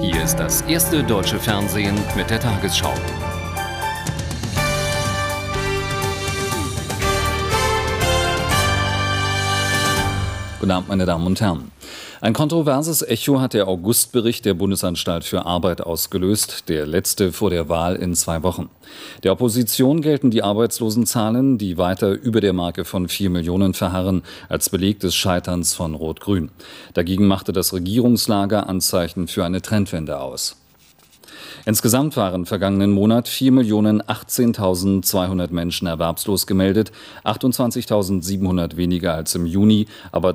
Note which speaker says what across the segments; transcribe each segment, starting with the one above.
Speaker 1: Hier ist das erste deutsche Fernsehen mit der Tagesschau. Guten Abend, meine Damen und Herren. Ein kontroverses Echo hat der Augustbericht der Bundesanstalt für Arbeit ausgelöst, der letzte vor der Wahl in 2 Wochen. Der Opposition gelten die Arbeitslosenzahlen, die weiter über der Marke von 4 Millionen verharren, als Beleg des Scheiterns von Rot-Grün. Dagegen machte das Regierungslager Anzeichen für eine Trendwende aus. Insgesamt waren vergangenen Monat 4.018.200 Menschen erwerbslos gemeldet, 28.700 weniger als im Juni, aber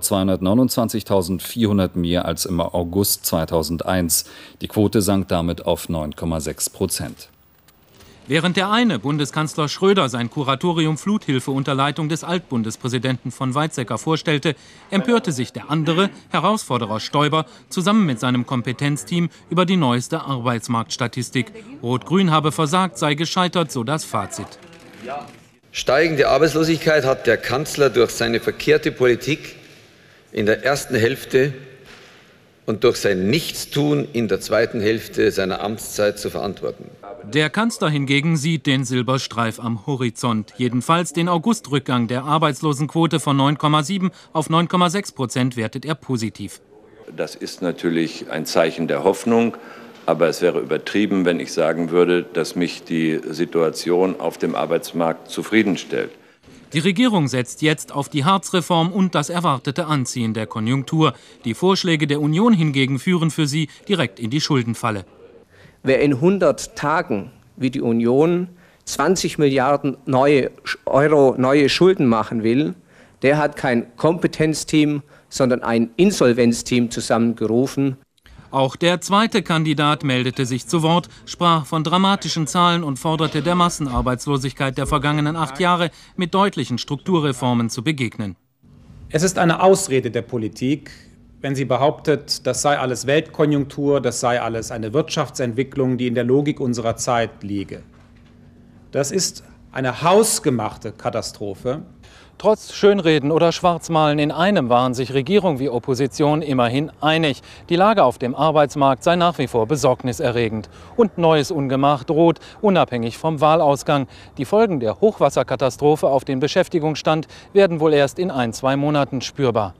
Speaker 1: 229.400 mehr als im August 2001. Die Quote sank damit auf 9,6%.
Speaker 2: Während der eine, Bundeskanzler Schröder, sein Kuratorium Fluthilfe unter Leitung des Altbundespräsidenten von Weizsäcker vorstellte, empörte sich der andere, Herausforderer Stoiber, zusammen mit seinem Kompetenzteam über die neueste Arbeitsmarktstatistik. Rot-Grün habe versagt, sei gescheitert, so das Fazit.
Speaker 3: Steigende Arbeitslosigkeit hat der Kanzler durch seine verkehrte Politik in der ersten Hälfte und durch sein Nichtstun in der zweiten Hälfte seiner Amtszeit zu verantworten.
Speaker 2: Der Kanzler hingegen sieht den Silberstreif am Horizont. Jedenfalls den Augustrückgang der Arbeitslosenquote von 9,7 auf 9,6% wertet er positiv.
Speaker 4: Das ist natürlich ein Zeichen der Hoffnung, aber es wäre übertrieben, wenn ich sagen würde, dass mich die Situation auf dem Arbeitsmarkt zufriedenstellt.
Speaker 2: Die Regierung setzt jetzt auf die Hartz-Reform und das erwartete Anziehen der Konjunktur. Die Vorschläge der Union hingegen führen für sie direkt in die Schuldenfalle.
Speaker 5: Wer in 100 Tagen wie die Union 20 Milliarden Euro neue Schulden machen will, der hat kein Kompetenzteam, sondern ein Insolvenzteam zusammengerufen.
Speaker 2: Auch der zweite Kandidat meldete sich zu Wort, sprach von dramatischen Zahlen und forderte der Massenarbeitslosigkeit der vergangenen 8 Jahre mit deutlichen Strukturreformen zu begegnen.
Speaker 6: Es ist eine Ausrede der Politik, wenn sie behauptet, das sei alles Weltkonjunktur, das sei alles eine Wirtschaftsentwicklung, die in der Logik unserer Zeit liege. Das ist eine hausgemachte Katastrophe.
Speaker 2: Trotz Schönreden oder Schwarzmalen in einem waren sich Regierung wie Opposition immerhin einig. Die Lage auf dem Arbeitsmarkt sei nach wie vor besorgniserregend. Und neues Ungemach droht, unabhängig vom Wahlausgang. Die Folgen der Hochwasserkatastrophe auf den Beschäftigungsstand werden wohl erst in 1-2 Monaten spürbar.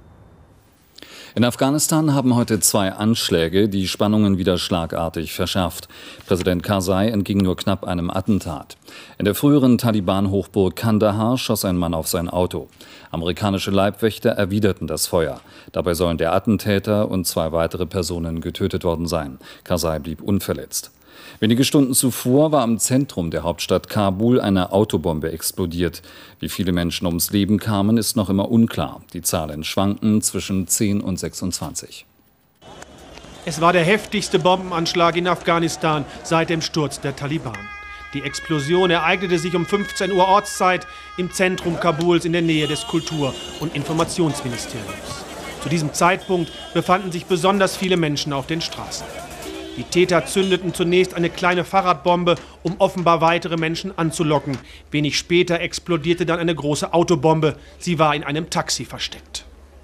Speaker 1: In Afghanistan haben heute 2 Anschläge die Spannungen wieder schlagartig verschärft. Präsident Karzai entging nur knapp einem Attentat. In der früheren Taliban-Hochburg Kandahar schoss ein Mann auf sein Auto. Amerikanische Leibwächter erwiderten das Feuer. Dabei sollen der Attentäter und 2 weitere Personen getötet worden sein. Karzai blieb unverletzt. Wenige Stunden zuvor war im Zentrum der Hauptstadt Kabul eine Autobombe explodiert. Wie viele Menschen ums Leben kamen, ist noch immer unklar. Die Zahlen schwanken zwischen 10 und 26.
Speaker 7: Es war der heftigste Bombenanschlag in Afghanistan seit dem Sturz der Taliban. Die Explosion ereignete sich um 15 Uhr Ortszeit im Zentrum Kabuls in der Nähe des Kultur- und Informationsministeriums. Zu diesem Zeitpunkt befanden sich besonders viele Menschen auf den Straßen. Die Täter zündeten zunächst eine kleine Fahrradbombe, um offenbar weitere Menschen anzulocken. Wenig später explodierte dann eine große Autobombe. Sie war in einem Taxi versteckt.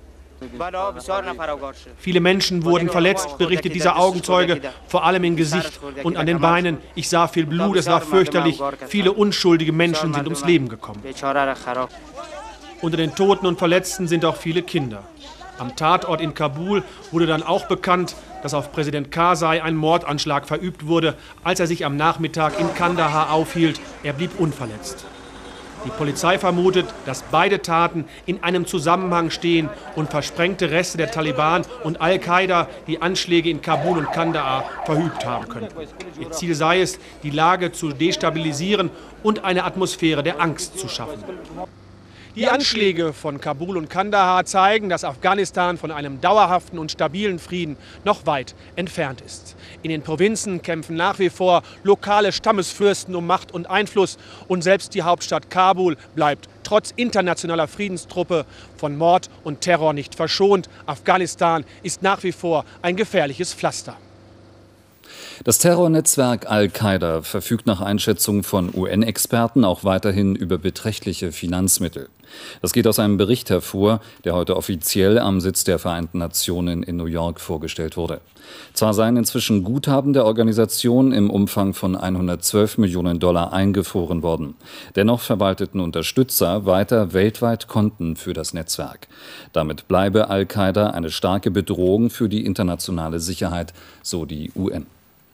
Speaker 7: Viele Menschen wurden verletzt, berichtet dieser Augenzeuge, vor allem im Gesicht und an den Beinen. Ich sah viel Blut, es war fürchterlich. Viele unschuldige Menschen sind ums Leben gekommen. Unter den Toten und Verletzten sind auch viele Kinder. Am Tatort in Kabul wurde dann auch bekannt, dass auf Präsident Karzai ein Mordanschlag verübt wurde, als er sich am Nachmittag in Kandahar aufhielt. Er blieb unverletzt. Die Polizei vermutet, dass beide Taten in einem Zusammenhang stehen und versprengte Reste der Taliban und Al-Qaida die Anschläge in Kabul und Kandahar verübt haben könnten. Ihr Ziel sei es, die Lage zu destabilisieren und eine Atmosphäre der Angst zu schaffen. Die Anschläge von Kabul und Kandahar zeigen, dass Afghanistan von einem dauerhaften und stabilen Frieden noch weit entfernt ist. In den Provinzen kämpfen nach wie vor lokale Stammesfürsten um Macht und Einfluss und selbst die Hauptstadt Kabul bleibt trotz internationaler Friedenstruppe von Mord und Terror nicht verschont. Afghanistan ist nach wie vor ein gefährliches Pflaster.
Speaker 1: Das Terrornetzwerk Al-Qaida verfügt nach Einschätzung von UN-Experten auch weiterhin über beträchtliche Finanzmittel. Das geht aus einem Bericht hervor, der heute offiziell am Sitz der Vereinten Nationen in New York vorgestellt wurde. Zwar seien inzwischen Guthaben der Organisation im Umfang von 112 Millionen Dollar eingefroren worden. Dennoch verwalteten Unterstützer weiter weltweit Konten für das Netzwerk. Damit bleibe Al-Qaida eine starke Bedrohung für die internationale Sicherheit, so die UN.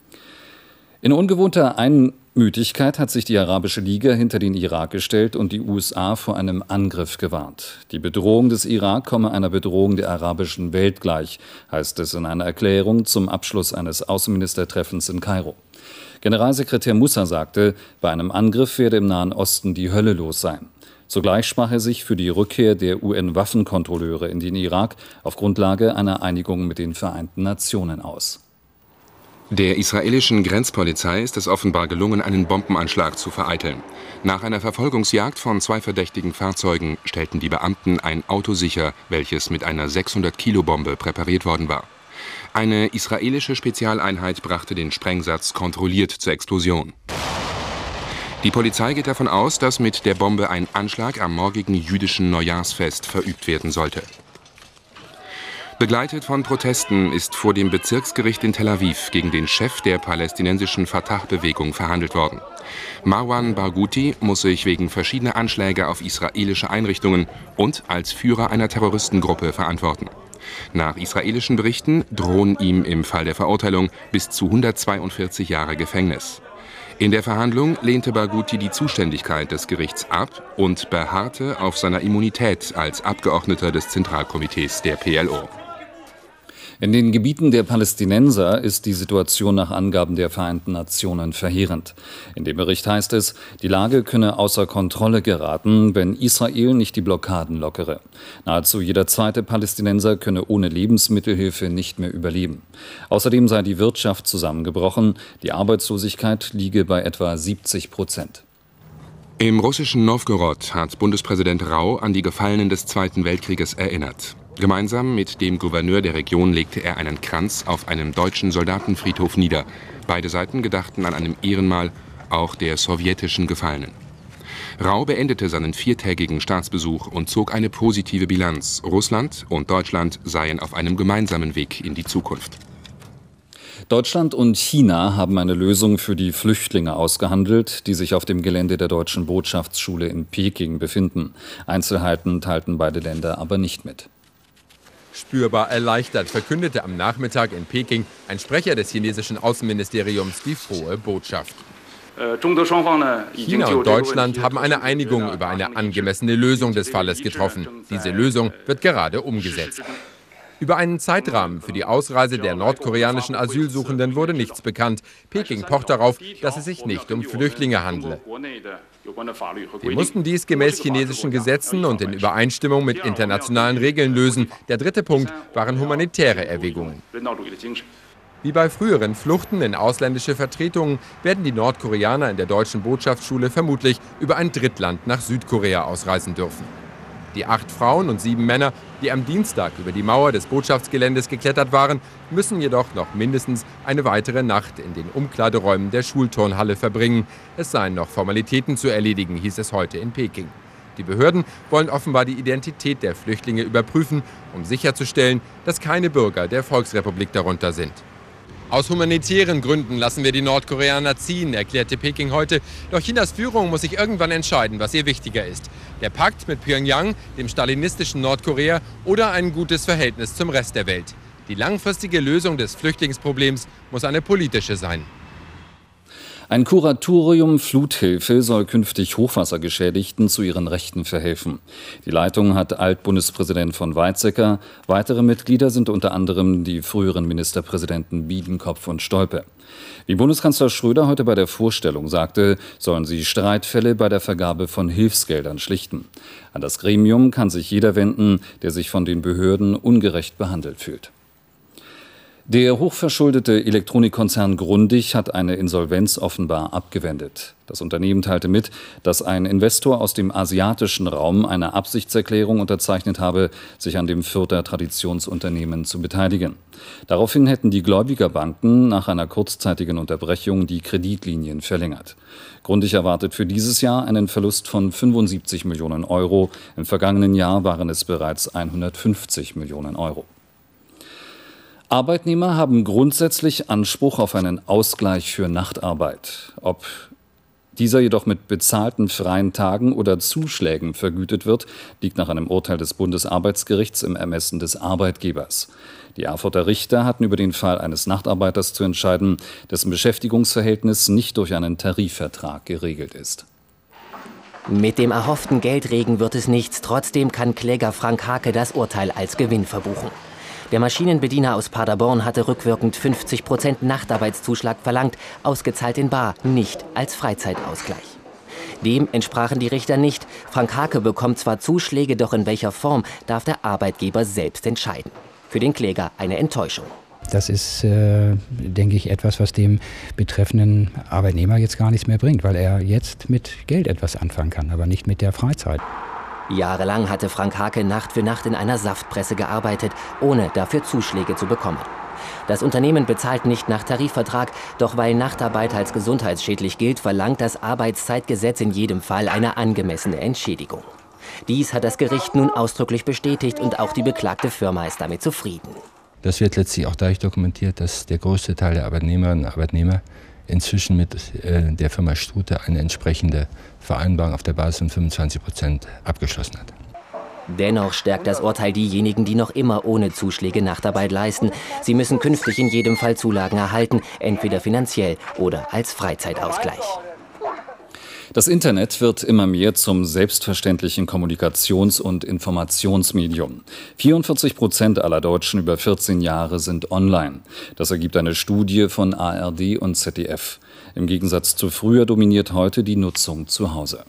Speaker 1: In ungewohnter Einmütigkeit hat sich die Arabische Liga hinter den Irak gestellt und die USA vor einem Angriff gewarnt. Die Bedrohung des Irak komme einer Bedrohung der arabischen Welt gleich, heißt es in einer Erklärung zum Abschluss eines Außenministertreffens in Kairo. Generalsekretär Moussa sagte, bei einem Angriff werde im Nahen Osten die Hölle los sein. Zugleich sprach er sich für die Rückkehr der UN-Waffenkontrolleure in den Irak auf Grundlage einer Einigung mit den Vereinten Nationen aus.
Speaker 8: Der israelischen Grenzpolizei ist es offenbar gelungen, einen Bombenanschlag zu vereiteln. Nach einer Verfolgungsjagd von 2 verdächtigen Fahrzeugen stellten die Beamten ein Auto sicher, welches mit einer 600-Kilo-Bombe präpariert worden war. Eine israelische Spezialeinheit brachte den Sprengsatz kontrolliert zur Explosion. Die Polizei geht davon aus, dass mit der Bombe ein Anschlag am morgigen jüdischen Neujahrsfest verübt werden sollte. Begleitet von Protesten ist vor dem Bezirksgericht in Tel Aviv gegen den Chef der palästinensischen Fatah-Bewegung verhandelt worden. Marwan Barghouti muss sich wegen verschiedener Anschläge auf israelische Einrichtungen und als Führer einer Terroristengruppe verantworten. Nach israelischen Berichten drohen ihm im Fall der Verurteilung bis zu 142 Jahre Gefängnis. In der Verhandlung lehnte Barghouti die Zuständigkeit des Gerichts ab und beharrte auf seiner Immunität als Abgeordneter des Zentralkomitees der PLO.
Speaker 1: In den Gebieten der Palästinenser ist die Situation nach Angaben der Vereinten Nationen verheerend. In dem Bericht heißt es, die Lage könne außer Kontrolle geraten, wenn Israel nicht die Blockaden lockere. Nahezu jeder zweite Palästinenser könne ohne Lebensmittelhilfe nicht mehr überleben. Außerdem sei die Wirtschaft zusammengebrochen, die Arbeitslosigkeit liege bei etwa 70%.
Speaker 8: Im russischen Nowgorod hat Bundespräsident Rau an die Gefallenen des Zweiten Weltkrieges erinnert. Gemeinsam mit dem Gouverneur der Region legte er einen Kranz auf einem deutschen Soldatenfriedhof nieder. Beide Seiten gedachten an einem Ehrenmal auch der sowjetischen Gefallenen. Rau beendete seinen 4-tägigen Staatsbesuch und zog eine positive Bilanz. Russland und Deutschland seien auf einem gemeinsamen Weg in die Zukunft.
Speaker 1: Deutschland und China haben eine Lösung für die Flüchtlinge ausgehandelt, die sich auf dem Gelände der deutschen Botschaftsschule in Peking befinden. Einzelheiten teilten beide Länder aber nicht mit.
Speaker 9: Spürbar erleichtert verkündete am Nachmittag in Peking ein Sprecher des chinesischen Außenministeriums die frohe Botschaft. China und Deutschland haben eine Einigung über eine angemessene Lösung des Falles getroffen. Diese Lösung wird gerade umgesetzt. Über einen Zeitrahmen für die Ausreise der nordkoreanischen Asylsuchenden wurde nichts bekannt. Peking pocht darauf, dass es sich nicht um Flüchtlinge handle. Wir mussten dies gemäß chinesischen Gesetzen und in Übereinstimmung mit internationalen Regeln lösen. Der dritte Punkt waren humanitäre Erwägungen. Wie bei früheren Fluchten in ausländische Vertretungen werden die Nordkoreaner in der deutschen Botschaftsschule vermutlich über ein Drittland nach Südkorea ausreisen dürfen. Die 8 Frauen und 7 Männer, die am Dienstag über die Mauer des Botschaftsgeländes geklettert waren, müssen jedoch noch mindestens eine weitere Nacht in den Umkleideräumen der Schulturnhalle verbringen. Es seien noch Formalitäten zu erledigen, hieß es heute in Peking. Die Behörden wollen offenbar die Identität der Flüchtlinge überprüfen, um sicherzustellen, dass keine Bürger der Volksrepublik darunter sind. Aus humanitären Gründen lassen wir die Nordkoreaner ziehen, erklärte Peking heute. Doch Chinas Führung muss sich irgendwann entscheiden, was ihr wichtiger ist. Der Pakt mit Pyongyang, dem stalinistischen Nordkorea oder ein gutes Verhältnis zum Rest der Welt. Die langfristige Lösung des Flüchtlingsproblems muss eine politische sein.
Speaker 1: Ein Kuratorium Fluthilfe soll künftig Hochwassergeschädigten zu ihren Rechten verhelfen. Die Leitung hat Altbundespräsident von Weizsäcker. Weitere Mitglieder sind unter anderem die früheren Ministerpräsidenten Biedenkopf und Stolpe. Wie Bundeskanzler Schröder heute bei der Vorstellung sagte, sollen sie Streitfälle bei der Vergabe von Hilfsgeldern schlichten. An das Gremium kann sich jeder wenden, der sich von den Behörden ungerecht behandelt fühlt. Der hochverschuldete Elektronikkonzern Grundig hat eine Insolvenz offenbar abgewendet. Das Unternehmen teilte mit, dass ein Investor aus dem asiatischen Raum eine Absichtserklärung unterzeichnet habe, sich an dem Fürther Traditionsunternehmen zu beteiligen. Daraufhin hätten die Gläubigerbanken nach einer kurzzeitigen Unterbrechung die Kreditlinien verlängert. Grundig erwartet für dieses Jahr einen Verlust von 75 Millionen Euro. Im vergangenen Jahr waren es bereits 150 Millionen Euro. Arbeitnehmer haben grundsätzlich Anspruch auf einen Ausgleich für Nachtarbeit. Ob dieser jedoch mit bezahlten freien Tagen oder Zuschlägen vergütet wird, liegt nach einem Urteil des Bundesarbeitsgerichts im Ermessen des Arbeitgebers. Die Erfurter Richter hatten über den Fall eines Nachtarbeiters zu entscheiden, dessen Beschäftigungsverhältnis nicht durch einen Tarifvertrag geregelt ist.
Speaker 10: Mit dem erhofften Geldregen wird es nichts. Trotzdem kann Kläger Frank Hake das Urteil als Gewinn verbuchen. Der Maschinenbediener aus Paderborn hatte rückwirkend 50% Nachtarbeitszuschlag verlangt, ausgezahlt in bar, nicht als Freizeitausgleich. Dem entsprachen die Richter nicht. Frank Hake bekommt zwar Zuschläge, doch in welcher Form darf der Arbeitgeber selbst entscheiden. Für den Kläger eine Enttäuschung.
Speaker 11: Das ist, denke ich, etwas, was dem betreffenden Arbeitnehmer jetzt gar nichts mehr bringt, weil er jetzt mit Geld etwas anfangen kann, aber nicht mit der Freizeit.
Speaker 10: Jahrelang hatte Frank Hake Nacht für Nacht in einer Saftpresse gearbeitet, ohne dafür Zuschläge zu bekommen. Das Unternehmen bezahlt nicht nach Tarifvertrag, doch weil Nachtarbeit als gesundheitsschädlich gilt, verlangt das Arbeitszeitgesetz in jedem Fall eine angemessene Entschädigung. Dies hat das Gericht nun ausdrücklich bestätigt und auch die beklagte Firma ist damit zufrieden.
Speaker 12: Das wird letztlich auch dadurch dokumentiert, dass der größte Teil der Arbeitnehmerinnen und Arbeitnehmer inzwischen mit der Firma Strute eine entsprechende Vereinbarung auf der Basis von 25% abgeschlossen hat.
Speaker 10: Dennoch stärkt das Urteil diejenigen, die noch immer ohne Zuschläge Nachtarbeit leisten. Sie müssen künftig in jedem Fall Zulagen erhalten, entweder finanziell oder als Freizeitausgleich.
Speaker 1: Das Internet wird immer mehr zum selbstverständlichen Kommunikations- und Informationsmedium. 44% aller Deutschen über 14 Jahre sind online. Das ergibt eine Studie von ARD und ZDF. Im Gegensatz zu früher dominiert heute die Nutzung zu Hause.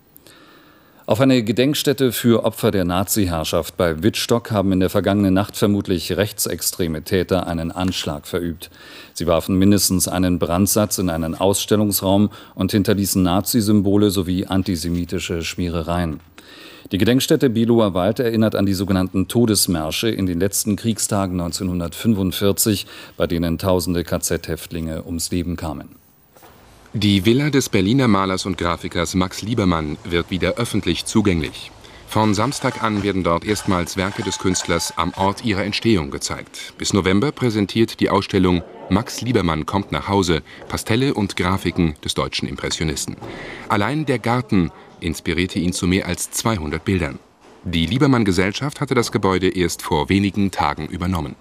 Speaker 1: Auf eine Gedenkstätte für Opfer der Nazi-Herrschaft bei Wittstock haben in der vergangenen Nacht vermutlich rechtsextreme Täter einen Anschlag verübt. Sie warfen mindestens einen Brandsatz in einen Ausstellungsraum und hinterließen Nazi-Symbole sowie antisemitische Schmierereien. Die Gedenkstätte Belower Wald erinnert an die sogenannten Todesmärsche in den letzten Kriegstagen 1945, bei denen tausende KZ-Häftlinge ums Leben kamen.
Speaker 8: Die Villa des Berliner Malers und Grafikers Max Liebermann wird wieder öffentlich zugänglich. Von Samstag an werden dort erstmals Werke des Künstlers am Ort ihrer Entstehung gezeigt. Bis November präsentiert die Ausstellung Max Liebermann kommt nach Hause, Pastelle und Grafiken des deutschen Impressionisten. Allein der Garten inspirierte ihn zu mehr als 200 Bildern. Die Liebermann-Gesellschaft hatte das Gebäude erst vor wenigen Tagen übernommen.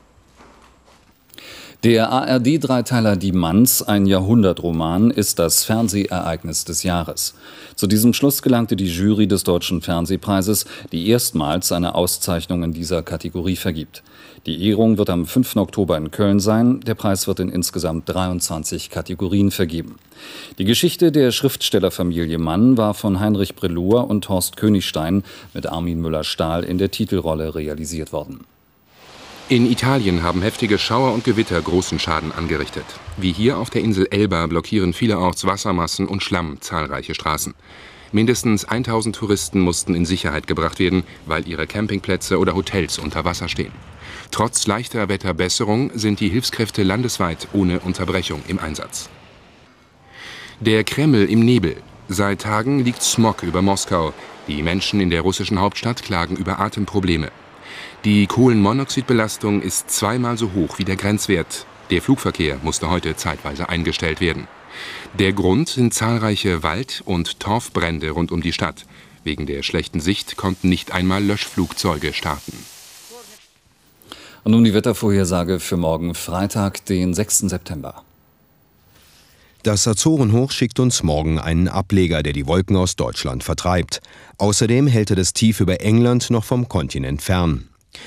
Speaker 1: Der ARD-Dreiteiler Die Manns, ein Jahrhundertroman, ist das Fernsehereignis des Jahres. Zu diesem Schluss gelangte die Jury des Deutschen Fernsehpreises, die erstmals eine Auszeichnung in dieser Kategorie vergibt. Die Ehrung wird am 5. Oktober in Köln sein. Der Preis wird in insgesamt 23 Kategorien vergeben. Die Geschichte der Schriftstellerfamilie Mann war von Heinrich Brelohr und Horst Königstein mit Armin Müller-Stahl in der Titelrolle realisiert worden.
Speaker 8: In Italien haben heftige Schauer und Gewitter großen Schaden angerichtet. Wie hier auf der Insel Elba blockieren vielerorts Wassermassen und Schlamm zahlreiche Straßen. Mindestens 1000 Touristen mussten in Sicherheit gebracht werden, weil ihre Campingplätze oder Hotels unter Wasser stehen. Trotz leichter Wetterbesserung sind die Hilfskräfte landesweit ohne Unterbrechung im Einsatz. Der Kreml im Nebel. Seit Tagen liegt Smog über Moskau. Die Menschen in der russischen Hauptstadt klagen über Atemprobleme. Die Kohlenmonoxidbelastung ist zweimal so hoch wie der Grenzwert. Der Flugverkehr musste heute zeitweise eingestellt werden. Der Grund sind zahlreiche Wald- und Torfbrände rund um die Stadt. Wegen der schlechten Sicht konnten nicht einmal Löschflugzeuge starten.
Speaker 1: Und nun die Wettervorhersage für morgen Freitag, den 6. September.
Speaker 13: Das Azorenhoch schickt uns morgen einen Ableger, der die Wolken aus Deutschland vertreibt. Außerdem hält er das Tief über England noch vom Kontinent fern.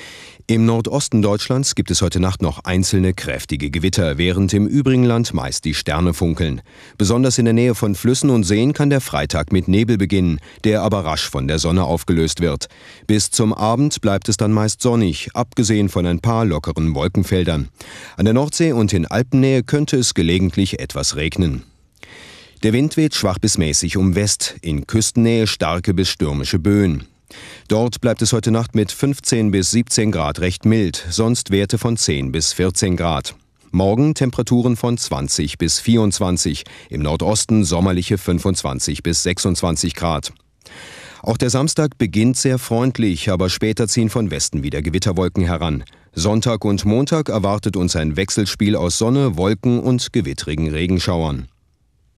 Speaker 13: Im Nordosten Deutschlands gibt es heute Nacht noch einzelne kräftige Gewitter, während im übrigen Land meist die Sterne funkeln. Besonders in der Nähe von Flüssen und Seen kann der Freitag mit Nebel beginnen, der aber rasch von der Sonne aufgelöst wird. Bis zum Abend bleibt es dann meist sonnig, abgesehen von ein paar lockeren Wolkenfeldern. An der Nordsee und in Alpennähe könnte es gelegentlich etwas regnen. Der Wind weht schwach bis mäßig West, in Küstennähe starke bis stürmische Böen. Dort bleibt es heute Nacht mit 15 bis 17 Grad recht mild, sonst Werte von 10 bis 14 Grad. Morgen Temperaturen von 20 bis 24, im Nordosten sommerliche 25 bis 26 Grad. Auch der Samstag beginnt sehr freundlich, aber später ziehen von Westen wieder Gewitterwolken heran. Sonntag und Montag erwartet uns ein Wechselspiel aus Sonne, Wolken und gewittrigen Regenschauern.